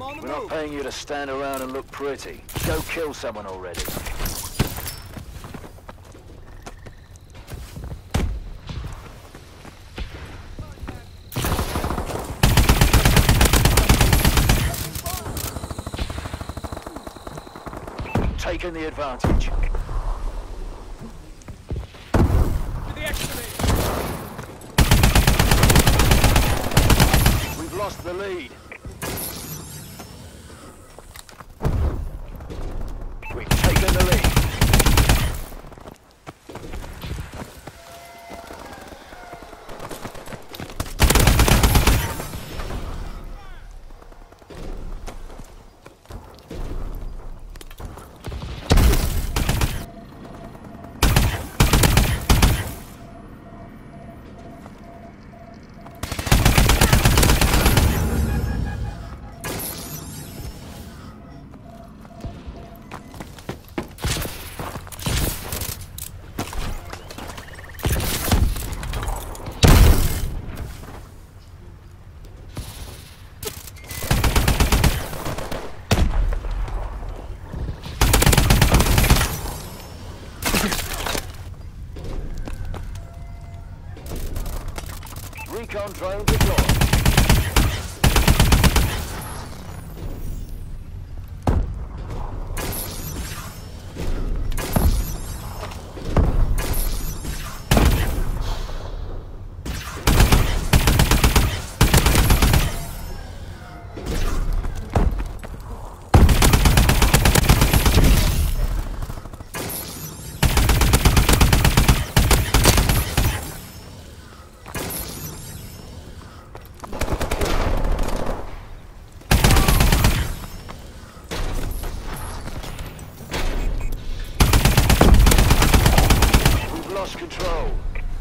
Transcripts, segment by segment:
We're not paying you to stand around and look pretty. Go kill someone already. Taking the advantage. We've lost the lead. We've taken the lead. Recon drone deployed. Lost control.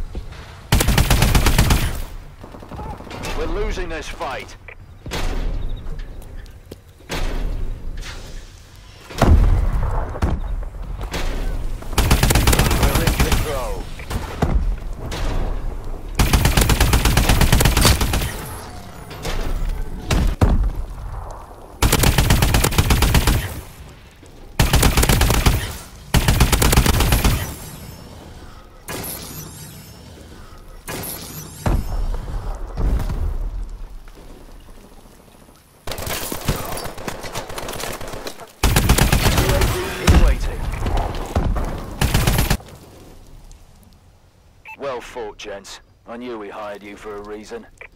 We're losing this fight. We're in control. Well fought, gents. I knew we hired you for a reason.